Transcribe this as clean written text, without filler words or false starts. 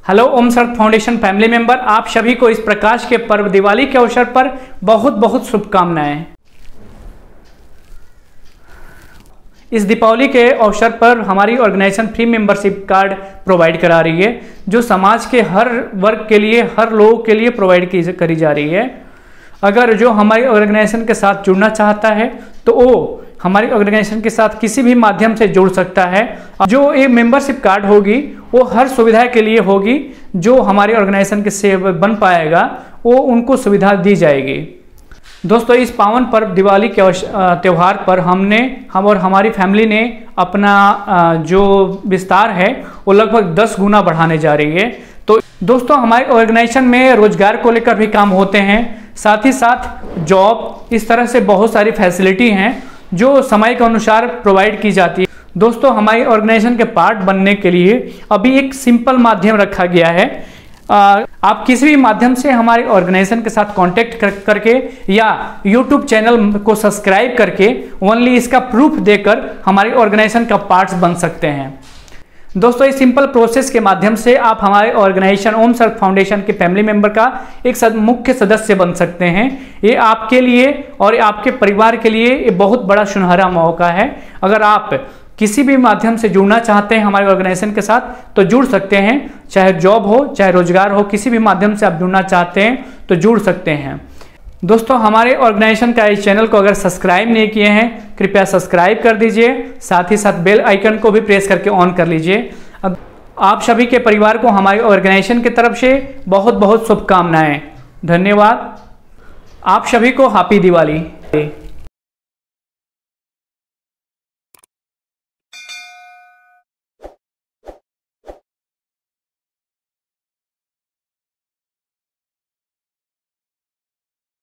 Hello Om Sharad foundation family member, आप सभी को इस प्रकाश के पर्व दिवाली के अवसर पर बहुत बहुत शुभकामनाएं। इस दीपावली के अवसर पर हमारी organization free membership card provide करा रही है, जो समाज के हर वर्ग के लिए, हर लोगों के लिए प्रोवाइड करी जा रही है। अगर जो हमारी ऑर्गेनाइजेशन के साथ जुड़ना चाहता है तो वो हमारी ऑर्गेनाइजेशन के साथ किसी भी माध्यम से जुड़ सकता है। जो ये मेंबरशिप कार्ड होगी वो हर सुविधा के लिए होगी, जो हमारी ऑर्गेनाइजेशन के से बन पाएगा वो उनको सुविधा दी जाएगी। दोस्तों, इस पावन पर्व दिवाली के त्यौहार पर हम और हमारी फैमिली ने अपना जो विस्तार है वो लगभग 10 गुना बढ़ाने जा रही है। तो दोस्तों, हमारी ऑर्गेनाइजेशन में रोजगार को लेकर भी काम होते हैं, साथ ही साथ जॉब, इस तरह से बहुत सारी फैसिलिटी हैं जो समय के अनुसार प्रोवाइड की जाती है। दोस्तों, हमारी ऑर्गेनाइजेशन के पार्ट बनने के लिए अभी एक सिंपल माध्यम रखा गया है। आप किसी भी माध्यम से हमारी ऑर्गेनाइजेशन के साथ कांटेक्ट करके या यूट्यूब चैनल को सब्सक्राइब करके ओनली इसका प्रूफ देकर हमारी ऑर्गेनाइजेशन का पार्ट्स बन सकते हैं। दोस्तों, इस सिंपल प्रोसेस के माध्यम से आप हमारे ऑर्गेनाइजेशन ओम शरद फाउंडेशन के फैमिली मेंबर का एक मुख्य सदस्य बन सकते हैं। ये आपके लिए और आपके परिवार के लिए ये बहुत बड़ा सुनहरा मौका है। अगर आप किसी भी माध्यम से जुड़ना चाहते हैं हमारे ऑर्गेनाइजेशन के साथ तो जुड़ सकते हैं, चाहे जॉब हो चाहे रोजगार हो, किसी भी माध्यम से आप जुड़ना चाहते हैं तो जुड़ सकते हैं। दोस्तों, हमारे ऑर्गेनाइजेशन का इस चैनल को अगर सब्सक्राइब नहीं किए हैं कृपया सब्सक्राइब कर दीजिए, साथ ही साथ बेल आइकन को भी प्रेस करके ऑन कर लीजिए। अब आप सभी के परिवार को हमारी ऑर्गेनाइजेशन की तरफ से बहुत बहुत शुभकामनाएं। धन्यवाद। आप सभी को हैप्पी दिवाली।